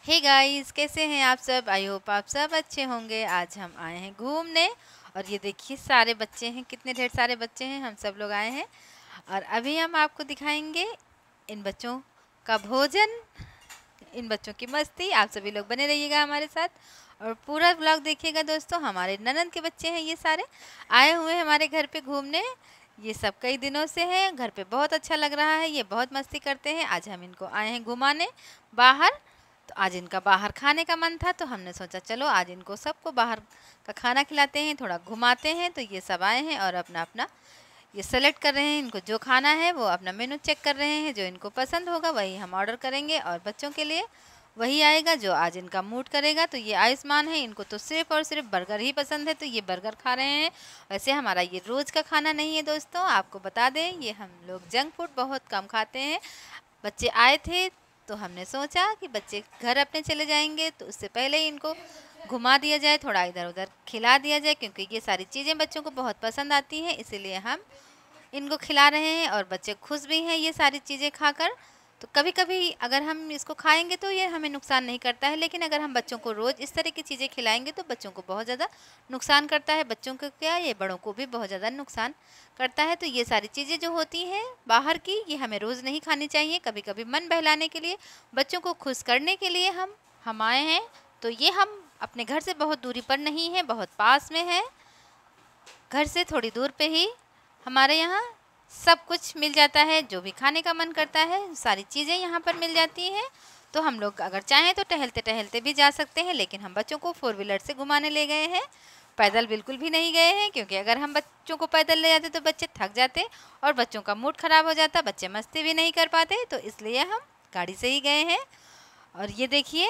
Hey guys, कैसे हैं आप सब। आई होप आप सब अच्छे होंगे। आज हम आए हैं घूमने और ये देखिए सारे बच्चे हैं, कितने ढेर सारे बच्चे हैं। हम सब लोग आए हैं और अभी हम आपको दिखाएंगे इन बच्चों का भोजन, इन बच्चों की मस्ती। आप सभी लोग बने रहिएगा हमारे साथ और पूरा व्लॉग देखिएगा दोस्तों। हमारे ननद के बच्चे हैं, ये सारे आए हुए हैं हमारे घर पे घूमने। ये सब कई दिनों से हैं घर पे, बहुत अच्छा लग रहा है, ये बहुत मस्ती करते हैं। आज हम इनको आए हैं घुमाने बाहर। तो आज इनका बाहर खाने का मन था तो हमने सोचा चलो आज इनको सबको बाहर का खाना खिलाते हैं, थोड़ा घुमाते हैं। तो ये सब आए हैं और अपना अपना ये सेलेक्ट कर रहे हैं। इनको जो खाना है वो अपना मेनू चेक कर रहे हैं, जो इनको पसंद होगा वही हम ऑर्डर करेंगे और बच्चों के लिए वही आएगा जो आज इनका मूड करेगा। तो ये आयुष्मान है, इनको तो सिर्फ और सिर्फ बर्गर ही पसंद है तो ये बर्गर खा रहे हैं। वैसे हमारा ये रोज़ का खाना नहीं है दोस्तों, आपको बता दें ये हम लोग जंक फूड बहुत कम खाते हैं। बच्चे आए थे तो हमने सोचा कि बच्चे घर अपने चले जाएंगे तो उससे पहले ही इनको घुमा दिया जाए, थोड़ा इधर उधर खिला दिया जाए, क्योंकि ये सारी चीज़ें बच्चों को बहुत पसंद आती हैं, इसीलिए हम इनको खिला रहे हैं और बच्चे खुश भी हैं ये सारी चीज़ें खाकर। तो कभी कभी अगर हम इसको खाएंगे तो ये हमें नुकसान नहीं करता है, लेकिन अगर हम बच्चों को रोज़ इस तरह की चीज़ें खिलाएंगे तो बच्चों को बहुत ज़्यादा नुकसान करता है। बच्चों को क्या, ये बड़ों को भी बहुत ज़्यादा नुकसान करता है। तो ये सारी चीज़ें जो होती हैं बाहर की, ये हमें रोज़ नहीं खानी चाहिए। कभी कभी मन बहलाने के लिए, बच्चों को खुश करने के लिए हम आए हैं। तो ये हम अपने घर से बहुत दूरी पर नहीं है, बहुत पास में है, घर से थोड़ी दूर पे ही हमारे यहाँ सब कुछ मिल जाता है। जो भी खाने का मन करता है सारी चीज़ें यहाँ पर मिल जाती हैं। तो हम लोग अगर चाहें तो टहलते टहलते भी जा सकते हैं, लेकिन हम बच्चों को 4 व्हीलर से घुमाने ले गए हैं, पैदल बिल्कुल भी नहीं गए हैं, क्योंकि अगर हम बच्चों को पैदल ले जाते तो बच्चे थक जाते और बच्चों का मूड ख़राब हो जाता, बच्चे मस्ती भी नहीं कर पाते। तो इसलिए हम गाड़ी से ही गए हैं। और ये देखिए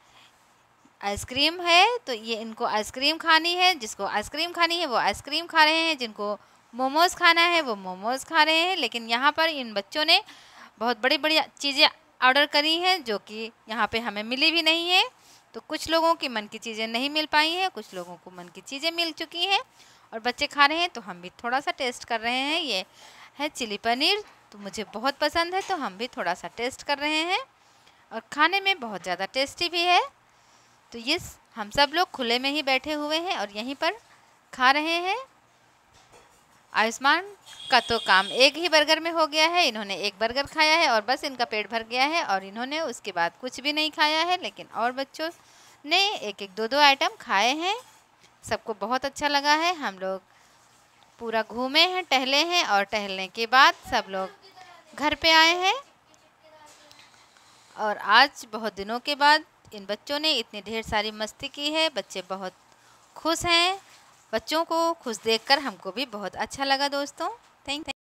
आइसक्रीम है, तो ये इनको आइसक्रीम खानी है, जिसको आइसक्रीम खानी है वो आइसक्रीम खा रहे हैं, जिनको मोमोज़ खाना है वो मोमोज़ खा रहे हैं। लेकिन यहाँ पर इन बच्चों ने बहुत बड़ी बड़ी चीज़ें ऑर्डर करी हैं जो कि यहाँ पे हमें मिली भी नहीं है। तो कुछ लोगों की मन की चीज़ें नहीं मिल पाई हैं, कुछ लोगों को मन की चीज़ें मिल चुकी हैं और बच्चे खा रहे हैं। तो हम भी थोड़ा सा टेस्ट कर रहे हैं। ये है चिली पनीर, तो मुझे बहुत पसंद है तो हम भी थोड़ा सा टेस्ट कर रहे हैं और खाने में बहुत ज़्यादा टेस्टी भी है। तो ये हम सब लोग खुले में ही बैठे हुए हैं और यहीं पर खा रहे हैं। आयुष्मान का तो काम एक ही बर्गर में हो गया है, इन्होंने एक बर्गर खाया है और बस इनका पेट भर गया है और इन्होंने उसके बाद कुछ भी नहीं खाया है। लेकिन और बच्चों ने एक एक दो दो आइटम खाए हैं, सबको बहुत अच्छा लगा है। हम लोग पूरा घूमे हैं, टहले हैं और टहलने के बाद सब लोग घर पे आए हैं। और आज बहुत दिनों के बाद इन बच्चों ने इतनी ढेर सारी मस्ती की है, बच्चे बहुत खुश हैं। बच्चों को खुश देखकर हमको भी बहुत अच्छा लगा दोस्तों। थैंक